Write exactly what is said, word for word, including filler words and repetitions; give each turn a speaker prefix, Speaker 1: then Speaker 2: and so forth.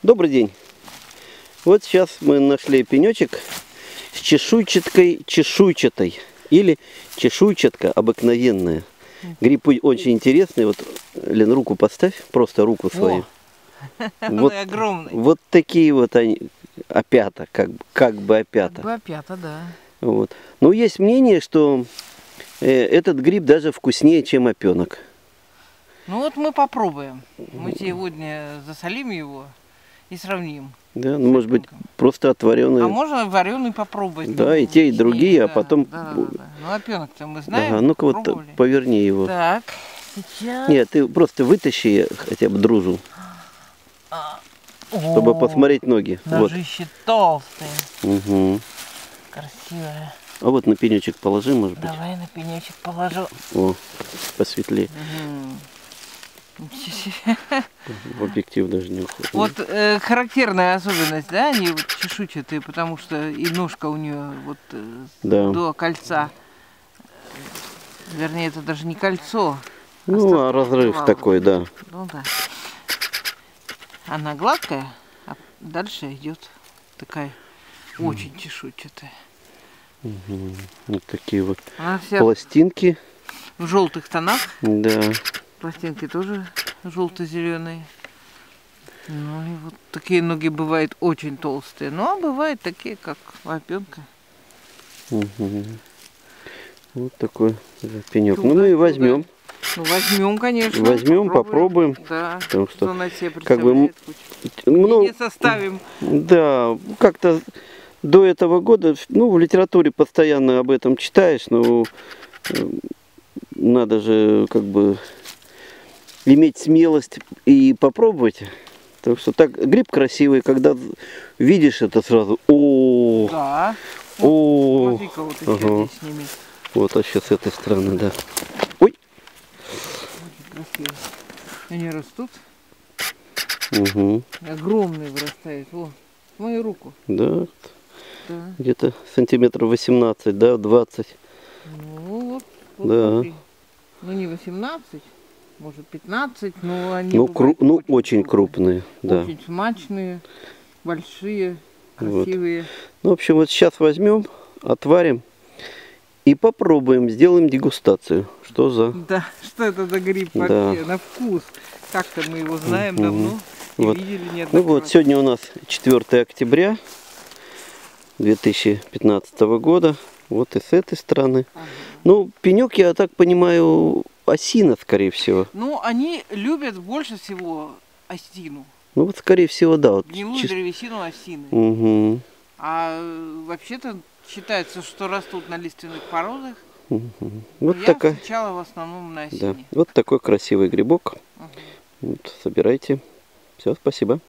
Speaker 1: Добрый день. Вот сейчас мы нашли пенечек с чешуйчаткой чешуйчатой или чешуйчатка обыкновенная. Гриб очень интересный. Вот, Лен, руку поставь, просто руку свою. Вот,
Speaker 2: огромный.
Speaker 1: Вот такие вот они, опята, как, как бы опята.
Speaker 2: Как бы опята, да.
Speaker 1: Вот. Но есть мнение, что э, этот гриб даже вкуснее, чем опенок.
Speaker 2: Ну вот мы попробуем. Мы сегодня засолим его и сравним.
Speaker 1: Да, ну, может быть, просто отваренный.
Speaker 2: А можно вареный попробовать.
Speaker 1: Да,
Speaker 2: ну,
Speaker 1: и те, и
Speaker 2: вкуснее,
Speaker 1: другие,
Speaker 2: да,
Speaker 1: а потом...
Speaker 2: Да, да, да. Ну опенок-то мы знаем.
Speaker 1: Ага, ну-ка вот поверни его.
Speaker 2: Так, сейчас...
Speaker 1: Нет, ты просто вытащи хотя бы дружу,
Speaker 2: А,
Speaker 1: чтобы
Speaker 2: о,
Speaker 1: посмотреть ноги.
Speaker 2: Ножище вот. Толстые.
Speaker 1: Угу.
Speaker 2: Красивое.
Speaker 1: А вот на пенечек положи, может быть.
Speaker 2: Давай на пенечек положу.
Speaker 1: О, посветлее.
Speaker 2: Угу.
Speaker 1: В объектив даже не уходит.
Speaker 2: Вот э, характерная особенность, да, они вот чешуйчатые, потому что и ножка у нее вот э,
Speaker 1: Да.
Speaker 2: до кольца. Вернее, это даже не кольцо.
Speaker 1: Ну, а разрыв
Speaker 2: покрывала.
Speaker 1: такой, да.
Speaker 2: Ну да. Она гладкая, а дальше идет такая очень чешуйчатая.
Speaker 1: Угу. Вот такие вот
Speaker 2: Она вся
Speaker 1: пластинки.
Speaker 2: в желтых тонах.
Speaker 1: Да.
Speaker 2: Пластинки тоже желто-зеленые. Ну и вот такие ноги бывают очень толстые. Ну а бывают такие, как опенка.
Speaker 1: Угу. Вот такой пенек. Ну мы и возьмем.
Speaker 2: Ну возьмем, конечно.
Speaker 1: Возьмем, попробуем.
Speaker 2: попробуем. Да.
Speaker 1: Потому что,
Speaker 2: на себе
Speaker 1: как бы,
Speaker 2: ну, не составим.
Speaker 1: Да, как-то до этого года, ну, в литературе постоянно об этом читаешь, но надо же, как бы, иметь смелость и попробовать. Так что так, гриб красивый, когда видишь это сразу, о,
Speaker 2: да.
Speaker 1: о,
Speaker 2: Смотри-ка, вот еще
Speaker 1: ага.
Speaker 2: Здесь сними.
Speaker 1: Вот, а сейчас с этой стороны, да. Ой.
Speaker 2: Очень красиво. Они растут.
Speaker 1: Угу.
Speaker 2: Огромные вырастают. О, в мою руку.
Speaker 1: Да.
Speaker 2: Да.
Speaker 1: Где-то сантиметров восемнадцать, да, двадцать.
Speaker 2: Ну вот, вот
Speaker 1: да.
Speaker 2: смотри. Ну не восемнадцать, может пятнадцать, но они
Speaker 1: ну, кру ну
Speaker 2: очень,
Speaker 1: очень крупные, да.
Speaker 2: Очень смачные, большие, красивые.
Speaker 1: Вот. Ну, в общем, вот сейчас возьмем, отварим и попробуем, сделаем дегустацию. Что за...
Speaker 2: Да, что это за гриб
Speaker 1: да.
Speaker 2: вообще, на вкус. Как-то мы его знаем угу. давно и
Speaker 1: вот.
Speaker 2: видели неоднократно.
Speaker 1: Ну вот, сегодня у нас четвёртое октября две тысячи пятнадцатого года. Вот и с этой стороны. Ага. Ну, пенек, я так понимаю, осина, скорее всего.
Speaker 2: Ну, они любят больше всего осину.
Speaker 1: Ну, вот, скорее всего, да. Вот,
Speaker 2: гнилую
Speaker 1: чис...
Speaker 2: древесину осины.
Speaker 1: Угу.
Speaker 2: А вообще-то считается, что растут на лиственных породах.
Speaker 1: Угу. Вот
Speaker 2: я
Speaker 1: такая...
Speaker 2: встречала в основном на осине.
Speaker 1: Да. Вот такой красивый грибок.
Speaker 2: Угу.
Speaker 1: Вот, собирайте. Все, спасибо.